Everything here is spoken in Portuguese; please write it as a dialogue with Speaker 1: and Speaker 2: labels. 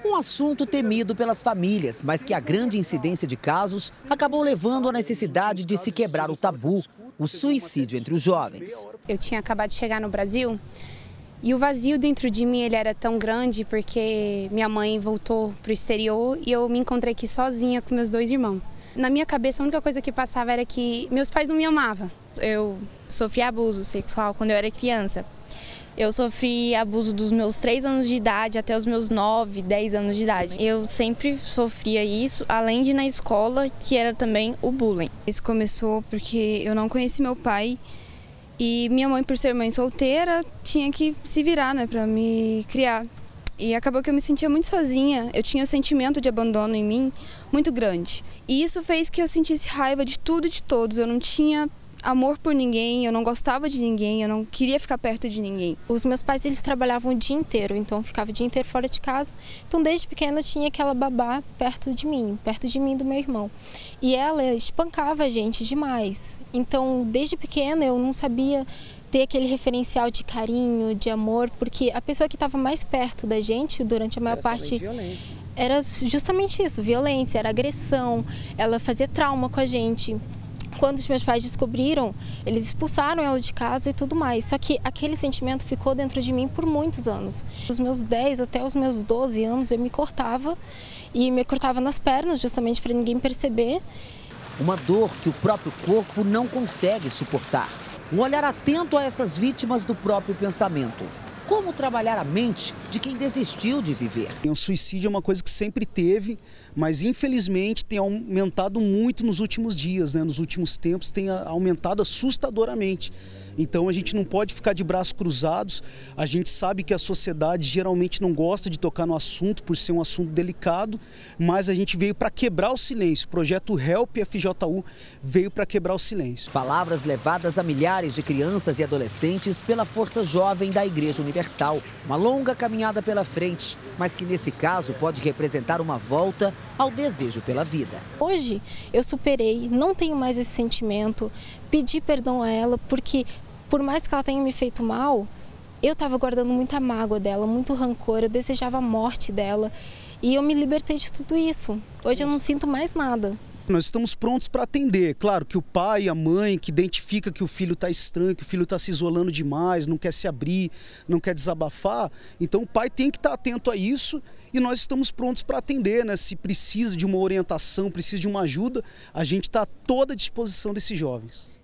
Speaker 1: Um assunto temido pelas famílias, mas que a grande incidência de casos acabou levando à necessidade de se quebrar o tabu, o suicídio entre os jovens.
Speaker 2: Eu tinha acabado de chegar no Brasil e o vazio dentro de mim ele era tão grande porque minha mãe voltou para o exterior e eu me encontrei aqui sozinha com meus 2 irmãos. Na minha cabeça a única coisa que passava era que meus pais não me amavam. Eu sofri abuso sexual quando eu era criança. Eu sofri abuso dos meus 3 anos de idade até os meus 9, 10 anos de idade. Eu sempre sofria isso, além de na escola, que era também o bullying.
Speaker 3: Isso começou porque eu não conheci meu pai e minha mãe, por ser mãe solteira, tinha que se virar, né, para me criar. E acabou que eu me sentia muito sozinha, eu tinha um sentimento de abandono em mim muito grande. E isso fez que eu sentisse raiva de tudo e de todos, eu não tinha amor por ninguém, eu não gostava de ninguém, eu não queria ficar perto de ninguém.
Speaker 2: Os meus pais eles trabalhavam o dia inteiro, então eu ficava o dia inteiro fora de casa. Então desde pequena tinha aquela babá perto de mim e do meu irmão. E ela espancava a gente demais. Então desde pequena eu não sabia ter aquele referencial de carinho, de amor, porque a pessoa que estava mais perto da gente durante a maior parte era justamente isso, violência, era agressão, ela fazia trauma com a gente. Quando os meus pais descobriram, eles expulsaram ela de casa e tudo mais. Só que aquele sentimento ficou dentro de mim por muitos anos. Dos meus 10 até os meus 12 anos eu me cortava e me cortava nas pernas justamente para ninguém perceber.
Speaker 1: Uma dor que o próprio corpo não consegue suportar. Um olhar atento a essas vítimas do próprio pensamento. Como trabalhar a mente de quem desistiu de viver?
Speaker 4: O suicídio é uma coisa que sempre teve, mas infelizmente tem aumentado muito nos últimos dias, né? Nos últimos tempos tem aumentado assustadoramente. Então a gente não pode ficar de braços cruzados, a gente sabe que a sociedade geralmente não gosta de tocar no assunto por ser um assunto delicado, mas a gente veio para quebrar o silêncio, o projeto Help FJU veio para quebrar o silêncio.
Speaker 1: Palavras levadas a milhares de crianças e adolescentes pela força jovem da Igreja Universal. Uma longa caminhada pela frente, mas que nesse caso pode representar uma volta ao desejo pela vida.
Speaker 2: Hoje eu superei, não tenho mais esse sentimento, pedi perdão a ela porque por mais que ela tenha me feito mal, eu estava guardando muita mágoa dela, muito rancor, eu desejava a morte dela e eu me libertei de tudo isso. Hoje eu não sinto mais nada.
Speaker 4: Nós estamos prontos para atender. Claro que o pai e a mãe que identifica que o filho está estranho, que o filho está se isolando demais, não quer se abrir, não quer desabafar, então o pai tem que estar atento a isso e nós estamos prontos para atender, né? Se precisa de uma orientação, precisa de uma ajuda, a gente está à toda disposição desses jovens.